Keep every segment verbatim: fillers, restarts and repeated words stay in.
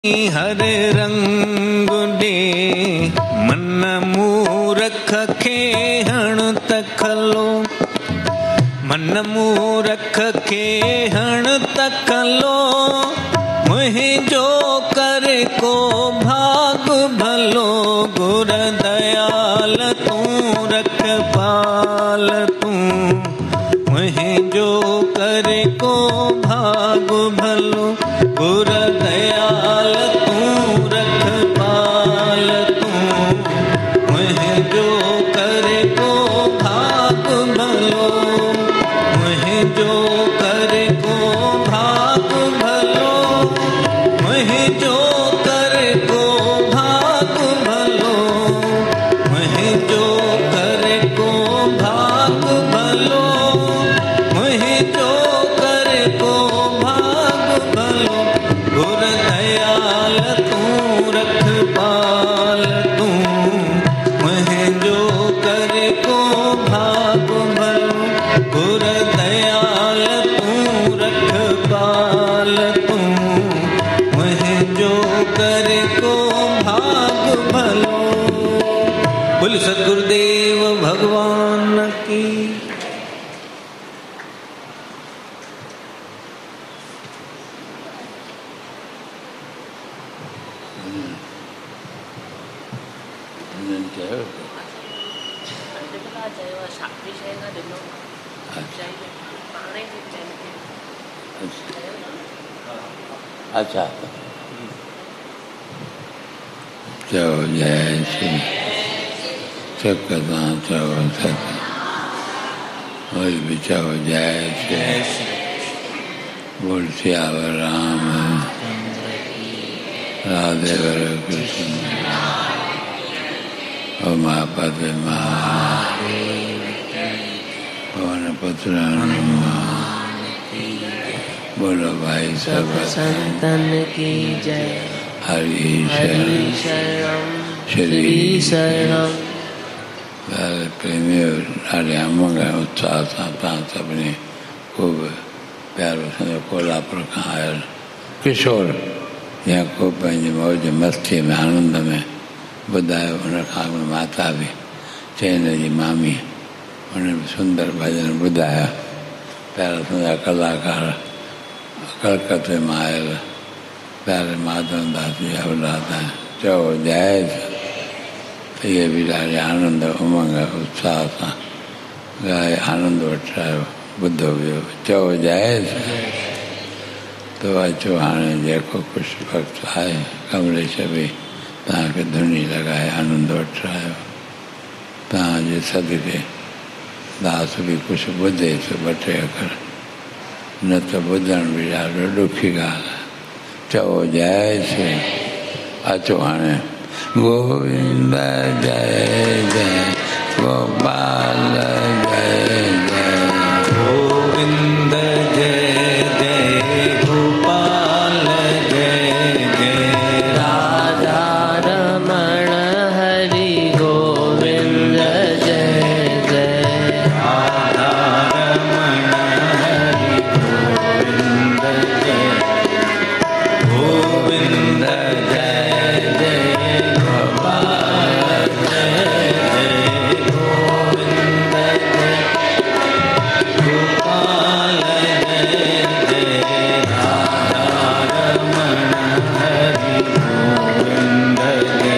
हरे रंग दे मन मूरख खेहण तखलो, मन मूरख खेहण तखलो, मुहिंजो करे को भाग भलो, गुर दयाल तू रखपाल तू, मुहिंजो करे को भाग भलो, गुर दयाल तू रखपाल तू, मुहिंजो करे को भाग भलो, मुहिंजो करे को भाग भलो, मुहिंजो करे को भाग भलो, मुहिंजो करे को भाग भलो, मुहिंजो करे को भाग भलो, गुर दयाल तू रखपाल तू, मुहिंजो करे को भाग भलो, गुर दयाल तू रखपाल तू, मुहिंजो करे को भाग भलो। बोल सद्गुरुदेव भगवान की। अच्छा चलो जय श्री चकता चलो सत और भी चलो जय श्री बोल सियावर राम राधे वर कृष्ण उमापति पवन पुत्र बोलो भाई सब संतन की जय। हरि हरि शरणम श्री शरणम। प्रेमी ॾाढे अमंग उत्साह सां तव्हां सभिनी ख़ूब प्यारो संदो कोल्हापुर खां आयल किशोर या को पंहिंजी मौज मस्ती में आनंद में ॿुधायो। उन खां माता बि चैन जी मामी उन सुंदर भजन ॿुधाया। प्यारा संदा कलाकार कलकत्ते मां आयल प्यारे माधव दास जी औलाद आहिनि। चओ जय। इहे बि ॾाढे आनंद उमंग उत्साह सां ॻाए आनंद वठी रहियो ॿुधो वियो। चओ जय। तो अचो हाणे जेको कुझु वक़्तु आहे कमलेश बि तव्हांखे धुनी लॻाए आनंद वठी रहियो। तव्हांजे सदके दास बि कुझु ॿुधे थो ॿ टे अखर, न त ॿुधण बि ॾाढो ॾुखी ॻाल्हि आहे। चओ जय श्री। अचो हाणे गोविंद जय जय गोपाल जय जय गोविंद जय जय गोपाल जय जय राधा रमण हरि गोविंद जय जय राधा रमण हरि गोविंद जय गोविंद जय जय गोपाल जय जय गोविंद जय गोपाल जय जय राधा रमण हरि गोविंद जय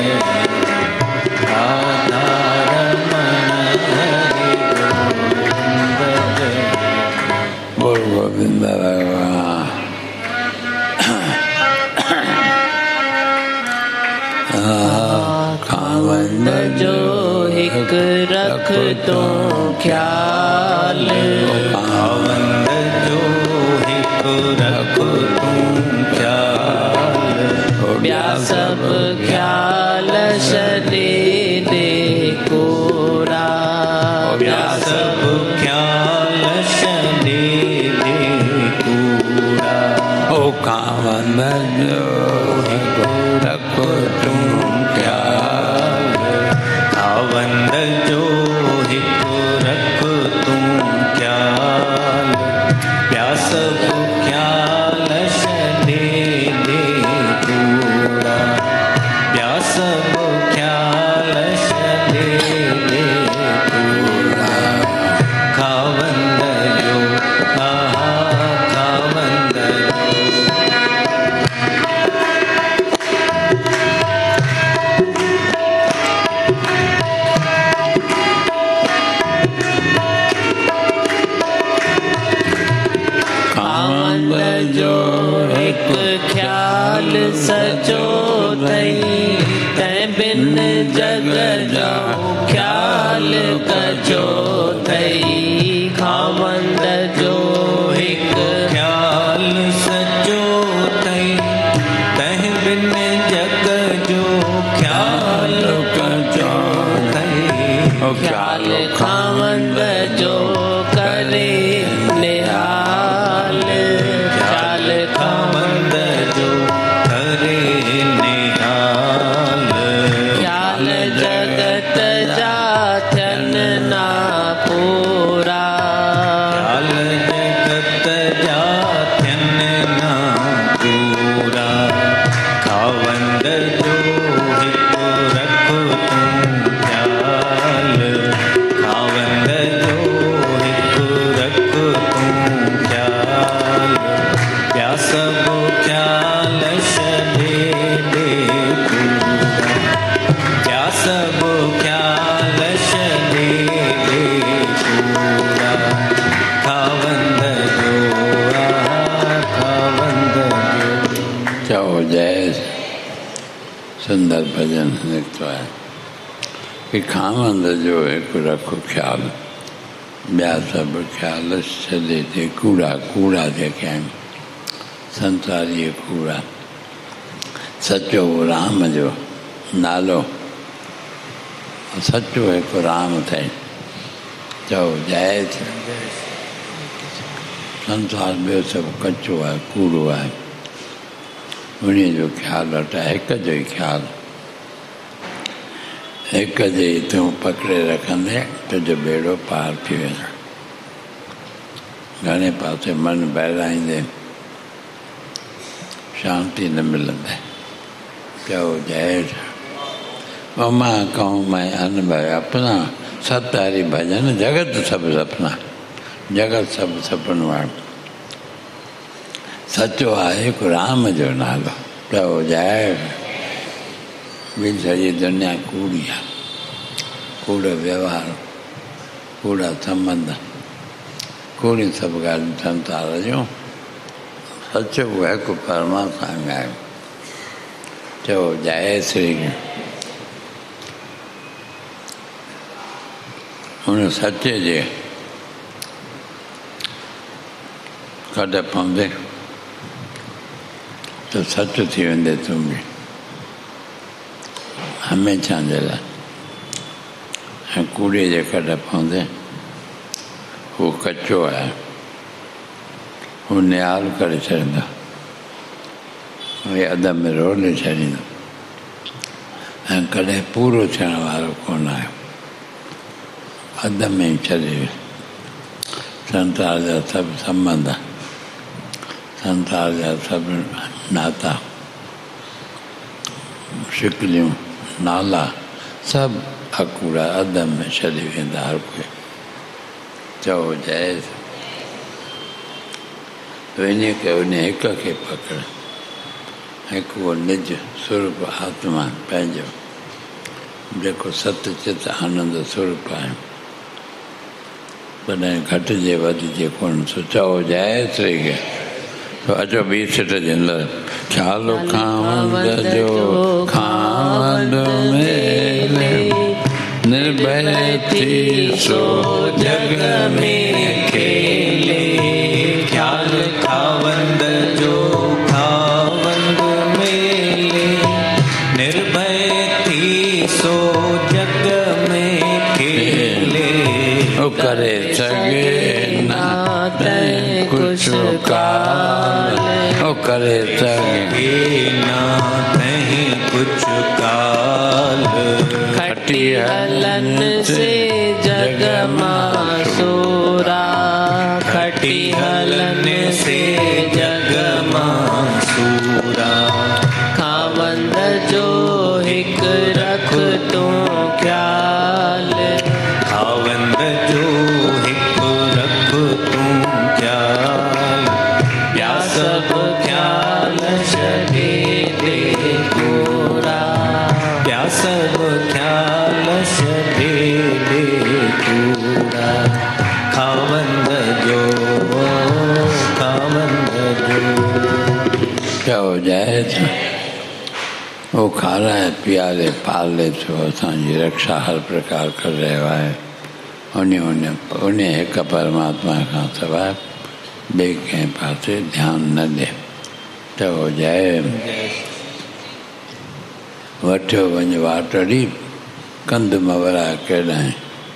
राधा रमण हरि गोविंद जय। बोल गोविंद भगवान। खावंद जो हिक रख तो ख्याल, खावंद जो हिक रख तूं ख्याल, ॿिया सभु ख्याल छॾे दे कोरा, ॿिया सभु ख्याल छॾे दे कूड़ा। ओ खावंद जो हिक रख तूं ख्याल, खावंद जो हिक रख तूं ख्याल, ॿिया सभु ख्याल छॾे दे कूड़ा। सचो थई तंहिं बिन जग जो ख्याल कजो थई खावंद जो हिकु ख्याल सचो थई तंहिं बिन जग जो ख्याल कजो थई ख्याल खावंद जो करे निहाल ख्याल खावंद जो करे निहाल ख्याल जगत जा थियनि ना पूरा ख्याल जगत जा थियनि ना पूरा खावंद जो हिकु रख तूं ख्याल खावंद जो हिकु रख तूं ख्याल ॿिया सभु ख्याल छॾे ॾे पूरा ॿिया सभु ख्याल छॾे ॾे पूरा खावंद जो आ खावंद जो चओ जय सुंदर भजन निकितो आहे कि खावंद जो हिकु रखो ख़्यालु ॿिया सभु ख़्याल छॾे ॾे कूड़ा कूड़ा जेके आहिनि संसारी कूड़ा सचो राम जो नालो सचो हिकु राम अथई चओ जय संसार ॿियो सभु कचो आहे कूड़ो आहे उन जो ख़्यालु हटाए हिक जो ई ख़्यालु हिक जे ई तूं पकिड़े रखंदे तुंहिंजो बेड़ो पार थी वेंदो घणे पासे मन बहिराईंदे शांति न मिलंदे चओ जय ओ मां कहूँ मैं अनुभव अपना सतारी भजन जगत सब सपना जगत सब सपन वारो सचो आहे हिकु राम जो नालो चओ जय ॿी सॼी दुनिया कूड़ी आहे कूड़ो व्यवहार कूड़ा संबंध कूड़ी सभु ॻाल्हियूं संसार जूं सचो उहो हिकु परमात्मा आहे चओ जय श्री हुन सचे जे कॾहिं पवंदे त सच थी वेंदे तूं बि हमेशह जे लाइ ऐं कूड़े जे कॾहिं पवंदे हू कचो आहे हू निहाल करे छॾींदो उहे अध में रोले छॾींदो ऐं कॾहिं पूरो थियण वारो कोन आहे अध में ई छॾे संसार जा सभु संबंध संसार जा सभु नाता शिकलियूं नाला सभु अकूड़ा अध में छॾे वेंदा हर कोई चओ जय इन खे उन हिक खे पकड़ हिकु उहो निज स्वरूप आत्मा पंहिंजो जेको सतचित आनंद स्वरूप आहे कॾहिं घटिजे वधिजे कोन चओ जय श्री खे तो अचो ॿी सिट जे अंदरि ख़्यालु खावंद जो खावंद मेले निर्भय थी सो जग में खेले ख्याल खावंद जो खावंद मेले निर्भय थी सो जग में खेले ओ करे सघे ना तैं कुछ काल ओ करे सघे ना तहीं कुछ काल खटी हलन से जग मासूरा खटी हलन से जग मासूरा खावंद जो हिक रख तूं ख्याल खावंद जो हिक रख तूं ख्याल ॿिया सभु ख्याल छॾे ॾे पूरा ॿिया सभु ख्याल छॾे ॾे पूरा खावंद जो खावंद जो चओ जय वो खा रहा है, पिया ले, पाल ले, तो असांजी रक्षा हर प्रकार कर रहियो आहे। उन उन उन हिक परमात्मा खां सवाइ ॿिए कंहिं पासे ध्यानु न ॾे। चओ जय। वठियो वञ वाटड़ी कंध मवरा केॾांहुं,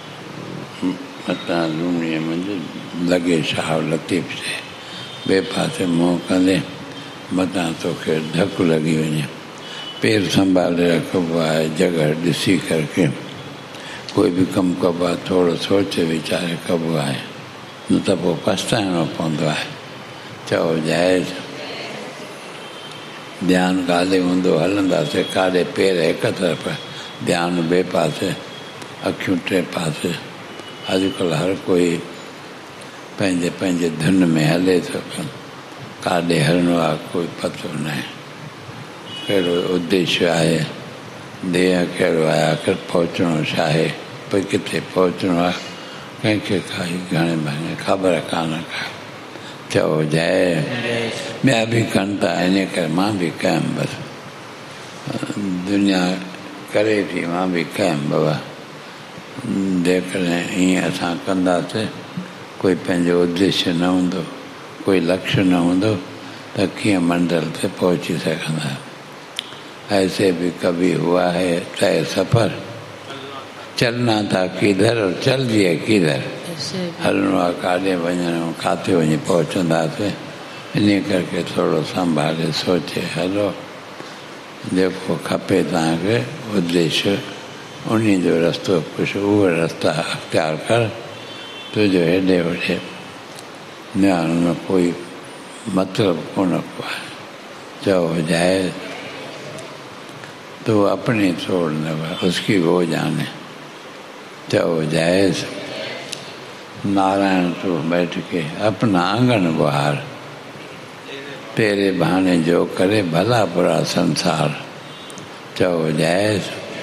मतां लूणीअ मंझि लॻे शाह लतीफ़ से, ॿिए पासे मुंहुं कंदे मतां तोखे धकु लॻी वञे। पेर संभाले रखिबो आहे, जॻह ॾिसी करके कोई बि कमु कबो आहे थोरो सोचे वीचारे कबो आहे, न त पोइ पछताइणो पवंदो आहे। चओ जय। ध्यानु काॾे हूंदो हलंदासीं, काॾे पेर हिकु तरफ़, ध्यानु ॿिए पासे, अखियूं टे पासे। अॼुकल्ह हर कोई पंहिंजे पंहिंजे धुन में हले थो पियो, काॾे हलणो आहे कोई पतो न आहे। कहिड़ो उद्देश्य आहे, ध्येय कहिड़ो आहे, आख़िर पहुचणो छा आहे, भई किथे पहुचणो आहे, कंहिंखे काई घणे भाङे ख़बर कान का। चओ जय। ॿिया बि कनि था, इन करे मां बि कयमि, बसि दुनिया करे थी, मां बि कयमि बाबा। जेकॾहिं ईअं असां कंदासीं, कोई पंहिंजो उद्देश्य न हूंदो, कोई लक्ष्य न हूंदो, त कीअं मंज़िल ते पहुची सघंदा। ऐसे भी कभी हुआ है तय सफ़र, चलना था किधर और चल दिए किधर। हलणो आहे काॾे वञणो, किथे वञी पहुचंदासीं। इन करके थोरो संभाले सोचे हलो, जेको खपे तव्हांखे उद्देश्य, उन जो रस्तो पुछ, उहो रस्ता अख़्तियार कर। तुंहिंजो हेॾे होॾे ध्यान में कोई मतलब कोन को आहे। चओ जय। तो अपनी छोड़ न उसकी वो जाने। चओ जय। नारायण तू बैठ के अपना आंगन बहार, तेरे बहाने जो करे भला बुरा संसार। चओ जय।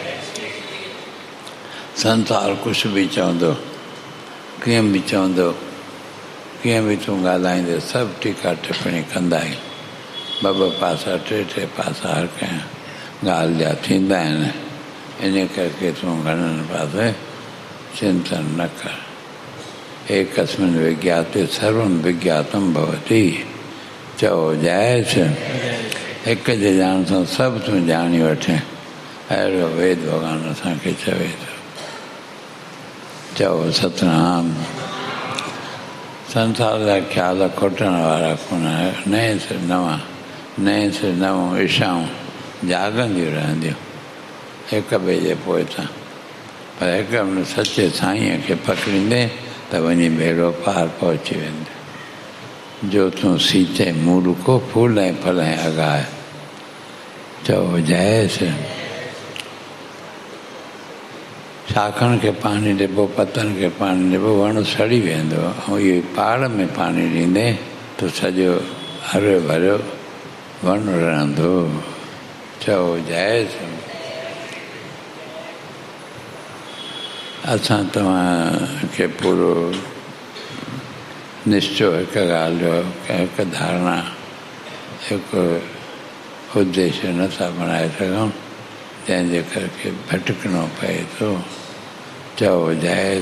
संसार कुछ भी चवंदो, कीअं बि चवंदो, कीअं बि तूं ॻाल्हाईंदे, सभु टीका टिप्पणी कंदा आहिनि। ॿ ॿ पासा टे टे पासा हर कंहिं ॻाल्हि जा थींदा आहिनि। इन करके तूं घणनि पासे चिंतन न कर। एकस्मिन् विज्ञाते सर्वं विज्ञातं भवति। चओ जय। हिक जे ॼाण सां सभु तूं ॼाणी वठे, अहिड़ो वेद भॻवान असांखे चवे थो। चओ सतनाम। संसार जा ख़्याल खोटण वारा कोन आहे। नए सिर नवां, नए सिर नवों इच्छाऊं जाॻंदियूं रहंदियूं हिक ॿिए जे पोइतां। पर हिक हुन सचे साईंअ खे पकड़ींदे त वञी बेड़ो पार पहुची वेंदे। जो तूं सीते मूल को फूल ऐं फल ऐं अगाए। चओ जय से। शाखनि खे पाणी ॾिबो, पतनि खे पाणी ॾिबो, वण सड़ी वेंदो। ऐं इहो पहाड़ में पाणी ॾींदे त सॼो हरियो भरियो वण रहंदो। चओ जय। असां तव्हांखे पूरो निश्चय हिकु ॻाल्हि जो, हिकु धारणा, हिकु उद्देश्य नथा बणाए सघूं, जंहिंजे करके भटकणो पए थो। चओ जय।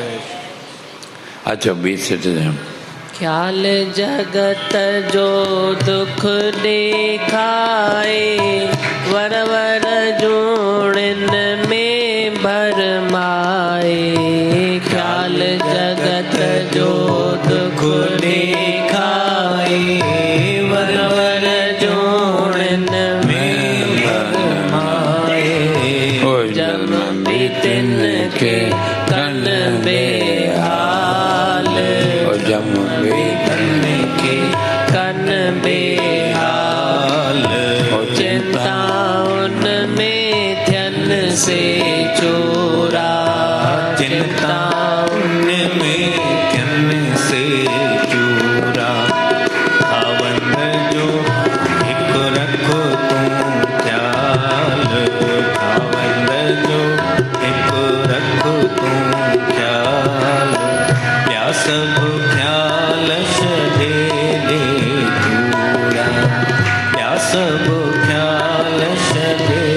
अचो बी सिटीजन। ख्याल जगत जो दुख देखाए, वर वर जोड़न में भरमाए। ख्याल जगत जो दुख देखाए, वर वर जोड़न में भरमाए। जन्म भी तिनके कन बेहाल, जम के कन बेहाल। चिंता उनमें थियन से चोरा, चिंता उनमें थियन से चोरा। खावंद जो हिकु रखो तूं ख्याल, खावंद जो हिकु रखो तूं ख्याल। प्यास ख्याल छॾे ॾे पूरा, प्यास ख्याल छॾे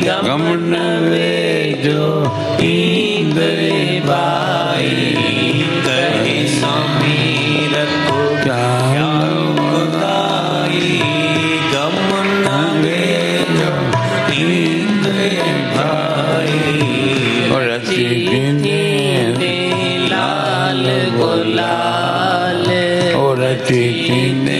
गम न वेझो ईंदे भाई कहे स्वामी रखो खुदाई गम न वेझो ईंदे भाई रची कीने लाल गुलाल रची कीने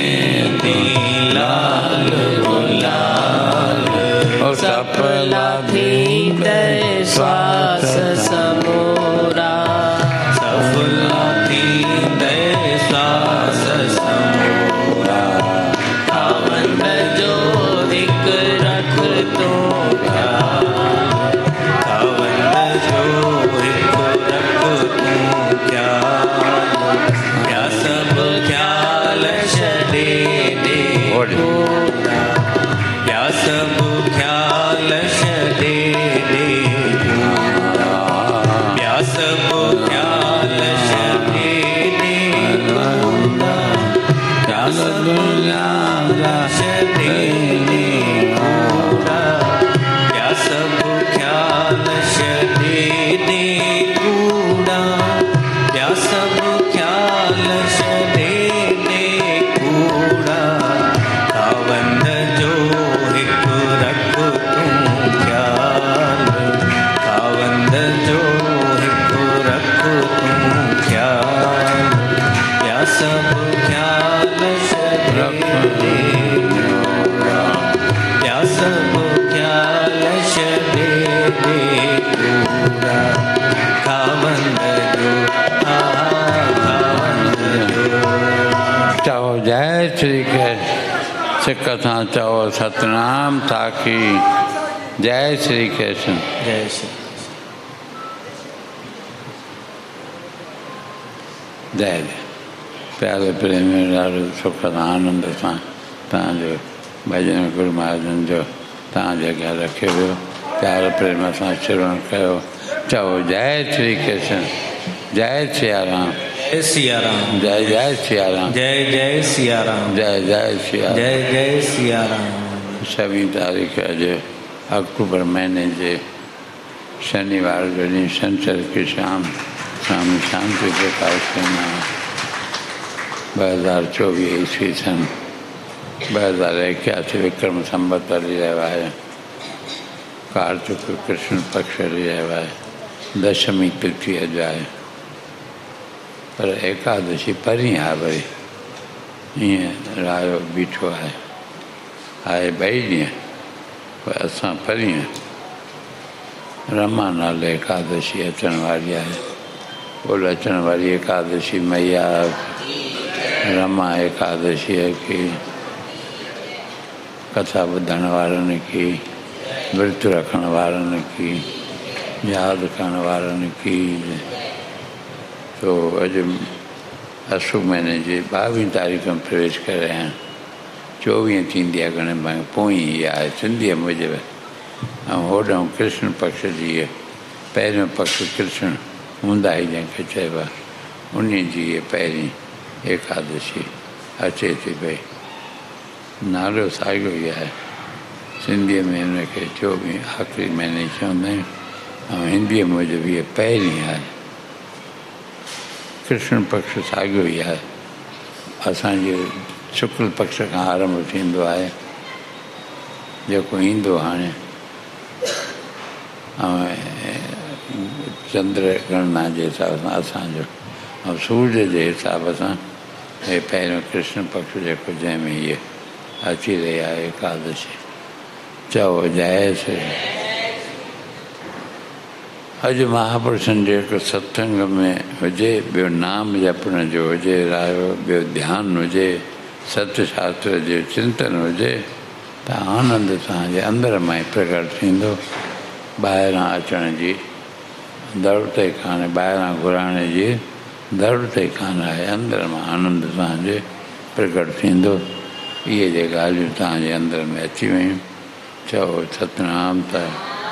लाल गुलाल सफला थींदे श्वास समूरा सफला थींदे श्वास समूरा खावंद जो हिकु रख तो खावंद जो हिकु रख तूं ख्याल या सब ख्याल छॾे ॾे पूरा या सब ख्याल छॾे ॾे पूरा या सब ख्याल छॾे ॾे पूरा या सब ख्याल छॾे ॾे पूरा या सब ख्याल छॾे ॾे कूड़ा या सब ख्याल छॾे ॾे कूड़ा खावंद जो हिकु रख तूं ख्याल खावंद जो हिकु रख तूं ख्याल या सब ख्याल छॾे ॾे कूड़ा या सब ख्याल छॾे ॾे कूड़ा खावंद जो हा खावंद जो चओ जय श्री कृष्ण सिक सां चओ सतनाम साखी जय श्री कृष्ण जय श्री जय जय प्यारे प्रेम ॾाढो सुख सां आनंद सां तव्हांजो भॼन गुरू महाजन जो तव्हांजे अॻियां रखियो वियो प्यार प्रेम सां श्रवण कयो चओ जय श्री कृष्ण जय सिया राम जय सिया राम जय जय सिया राम जय जय सिया राम जय जय सिया राम। जय जय सिया राम छवीह तारीख़ अॼु अक्टूबर महीने जे शनिवार जो ॾींहुं छंछर की शाम स्वामी शांति प्रकाश ॿ हज़ार चोवीह ईस्वी सन ॿ हज़ार इक्यासी विक्रम संवत हली रहियो आहे कार्तिक कृष्ण पक्ष हली रहियो आहे दशमी तिथि अॼु आहे पर एकादशी परीं आहे वरी ईअं रायो बीठो आहे आहे ॿई ॾींहं पर असां परीं रमा नाले एकादशी अचण वारी आहे बोल अचण वारी एकादशी मैया रमा एकादशी की कथा ॿुधण वारनि की विर्त रखण वारनि की यादि करण वारनि की तो अॼु असू महीने जी ॿावीह तारीख़ में प्रवेश करे रहिया आहिनि चोवीह थींदी आहे घणे भाई पोइ इहा आहे सिंधीअ मूजिबि ऐं होॾां कृष्ण पक्ष जी पहिरियों पक्ष कृष्ण हूंदा ई जंहिंखे चइबो आहे उन जी इहा पहिरीं एकादशी अचे थी पई नालो साॻियो ई आहे सिंधीअ में हिनखे चोवीह आख़िरी महीने चवंदा आहियूं ऐं हिंदीअ मूजिबि इहा पहिरीं आहे कृष्ण पक्ष साॻियो ई आहे असांजे शुक्ल पक्ष खां आरंभ थींदो आहे जेको ईंदो हाणे ऐं चंद्र गणना जे हिसाब सां असांजो ऐं सूर्य जे हिसाब सां हे पहिरियों कृष्ण पक्ष जेको जंहिंमें इहे अची रही आहे एकादशी चओ जय श्री अॼु महापुरुषनि जे हिकु सत्संग में हुजे ॿियो नाम जपण जो हुजे रायो ॿियो ध्यानु हुजे सतशास्त्र जो चिंतन हुजे त आनंद तव्हांजे अंदर मां ई प्रकट थींदो ॿाहिरां अचण जी ज़रूरत ई कान्हे ॿाहिरां घुराइण जी ज़रूरत ई कान आहे अंदर मां आनंद तव्हांजे प्रकट थींदो इहे जे ॻाल्हियूं तव्हांजे अंदर में अची वियूं चओ सतनाम त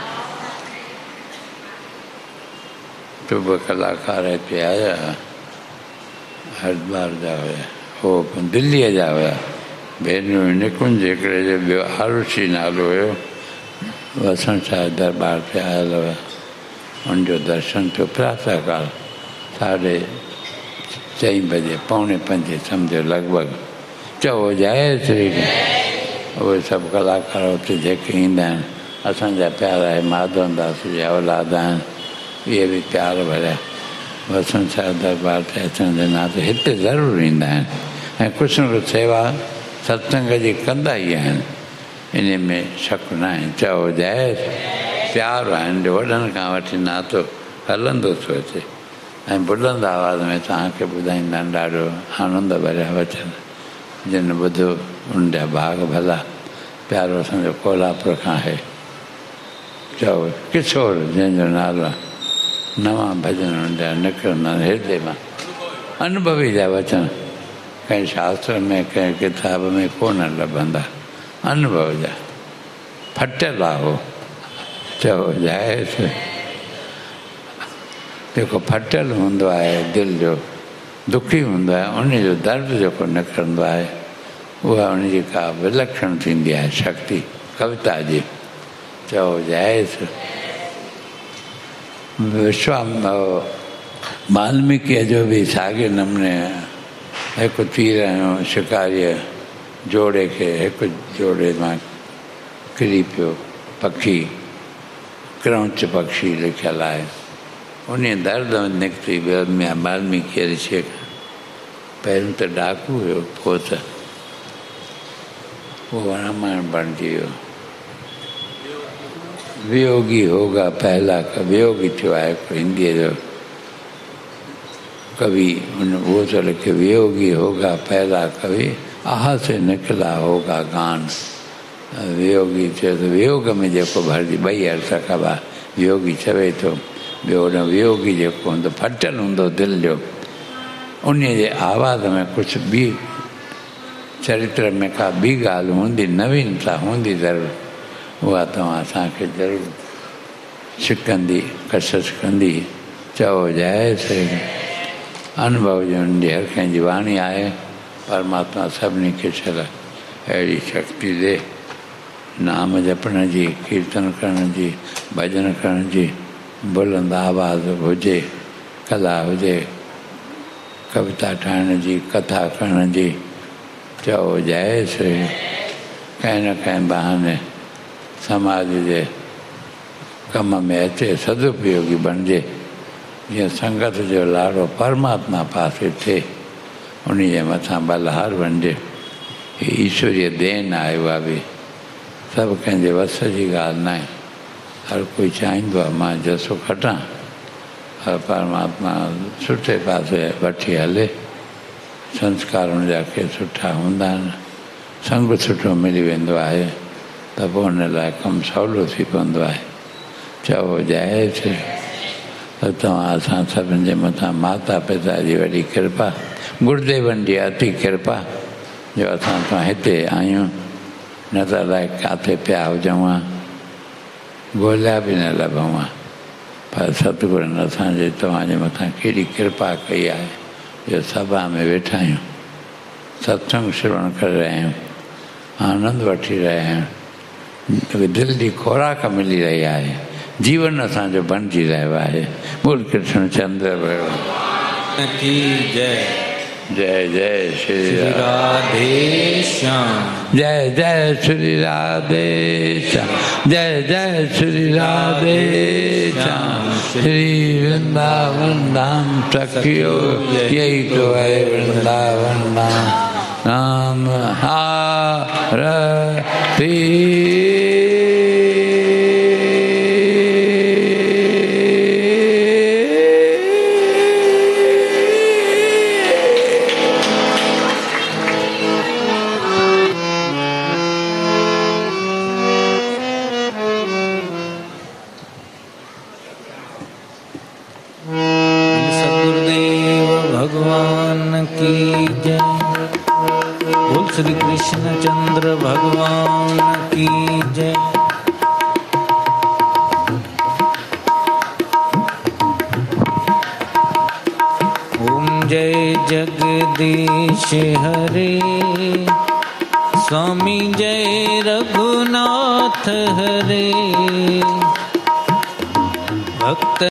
शुभ कलाकार हिते आया हरिद्वार जा हुया हो दिल्लीअ जा हुया भेनरूं निकुंज हिकिड़े जो ॿियो आरुषी नालो हुयो वसण शाह दरबार ते आयल हुआ। उनजो दर्शन थियो प्रातः काल साढ़े चईं बजे पौणे पंजे सम्झो लॻभॻि। चओ जय श्री उहे सभु कलाकार उते जेके ईंदा आहिनि असांजा प्यारा आहे माधवनदास जा औलाद आहिनि, इहे बि प्यार भरिया वसण शाह दरबार ते अचण जे नाते हिते ज़रूरु ईंदा आहिनि ऐं कुझु न कुझु सेवा सत्संग जी कंदा ई आहिनि, इन में शक न आहे। चओ जय प्यार आहिनि जो वॾनि खां वठी नातो हलंदो थो अचे ऐं बुलंद आवाज़ में तव्हांखे ॿुधाईंदा आहिनि ॾाढो आनंद भरिया वचन जिन ॿुधो उनजा भाग भला। प्यारो असांजो कोल्हापुर खां आहे। चओ किशोर जंहिंजो नालो नवां भॼन उनजा निकिरंदा आहिनि हृदय मां, अनुभवी जा वचन कंहिं शास्त्र में कंहिं किताब में कोन लभंदा, अनुभव जा फटियल आहे हो। चओ जय श्री जेको फटियल हूंदो आहे दिलि जो दुखी हूंदो आहे उन जो दर्द जेको निकिरंदो आहे उहा उनजी का विलक्षण थींदी आहे शक्ति कविता जी। चओ जय श्री विश्वाम वाल्मीकिअ जो बि साॻिए नमूने हिकु तीर ऐं शिकारीअ जोड़े खे हिकु जोड़े मां किरी पियो पखी क्रौच पक्षी लिखियलु आहे, उन दर्द निकिती वाल्मीकि ऋषि पहिरियों त डाकू हुयो पोइ त उहो रामायण बणिजी वियो। वियोगी होगा पहला वियोगी थियो आहे हिकु हिंदीअ जो कवि, उन उहो त लिखे वियोगी होगा पहला कवि आह से निकला होगा गान। वियोगी चयो त वियोग में जेको भरिजी ॿई अर्थ कबा, वियोगी चवे थो ॿियो हुन वियोगी जेको हूंदो फटियल हूंदो दिलि जो उन जे आवाज़ में कुझु ॿी चरित्र में का ॿी ॻाल्हि हूंदी, नवीनता हूंदी ज़रूरु, उहा तव्हां असांखे ज़रूरु छिकंदी कशिश कंदी। चओ जय श्री अनुभव जो उनजी हर कंहिंजी वाणी आहे। परमात्मा सभिनी खे छल अहिड़ी शक्ति दे नाम जपण जी, कीर्तन करण जी, भॼन करण जी, बुलंद आवाज़ हुजे, कला हुजे, कविता ठाहिण जी, कथा करण जी। चओ जय श्री कंहिं न कंहिं बहाने समाज जे कम में अचे, सदुपयोगी बणिजे, जीअं संगत जो लाड़ो परमात्मा पासे थिए, उन जे मथां बलहार बणिजे। हीअ ईश्वरीय देन आहे, उहा बि सभु कंहिंजे वस जी ॻाल्हि न आहे। हर कोई चाहींदो आहे मां जसो खटां, हर परमात्मा सुठे पासे वठी हले, संस्कार हुनजा के सुठा हूंदा आहिनि, संग सुठो मिली वेंदो आहे त पोइ हुन लाइ कमु सवलो थी पवंदो आहे। चओ जय श्री तव्हां असां सभिनि जे मथां माता पिता जी वॾी कृपा, गुरुदेवनि जी अति कृपा जो असां तव्हां हिते आहियूं, न त अलाए किथे पिया हुजऊं हा, ॻोल्हिया बि न लभऊं हा, पर सतगुरनि असांजे तव्हांजे मथां केॾी कृपा कई आहे जो सभा में वेठा आहियूं, सत्संग श्रवण करे रहिया आहियूं, आनंद वठी रहिया आहियूं, दिलि जी खुराक मिली रही आहे, जीवन असांजो बणिजी रहियो आहे। बोल कृष्ण चंद्र भगवान की जय। जय जय श्री श्री राधे श्याम। जय जय श्री राधे श्याम, जय जय श्री राधे श्याम। श्री वृंदावन धाम सखियो यही तो है वृंदावन धाम, नाम आरती। श्री कृष्ण चंद्र भगवान की जय। ओम जय जगदीश हरे स्वामी जय रघुनाथ हरे। भक्त